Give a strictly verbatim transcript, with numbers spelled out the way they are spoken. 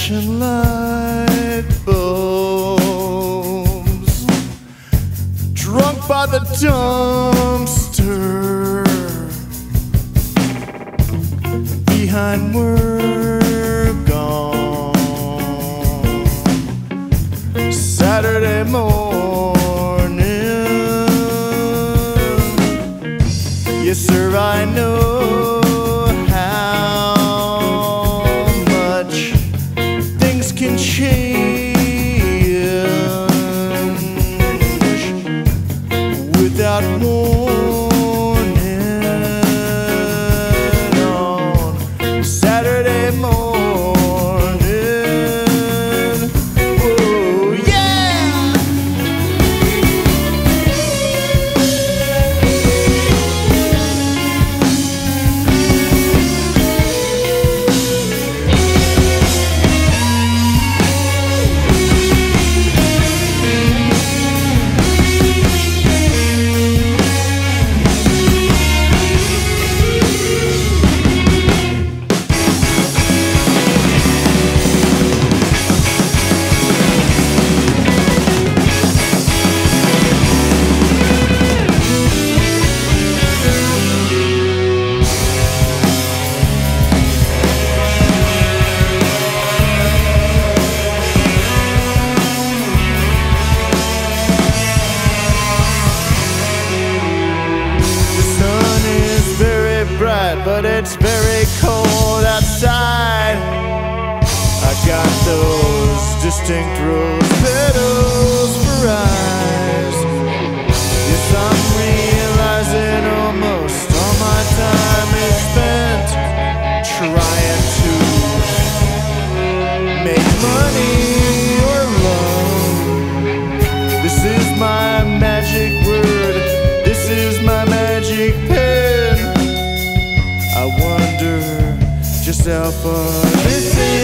flashing light bulbs, drunk by the dumpster, behind we're gone. Saturday morning, yes sir, I know without warning on Saturday morning. Oh yeah! But it's very cold outside. I got those distinct rose petals for eyes. Yes, I'm realizing almost all my time is spent trying to make money or love. This is my magic word. This is my magic pen. I wonder just how far this is.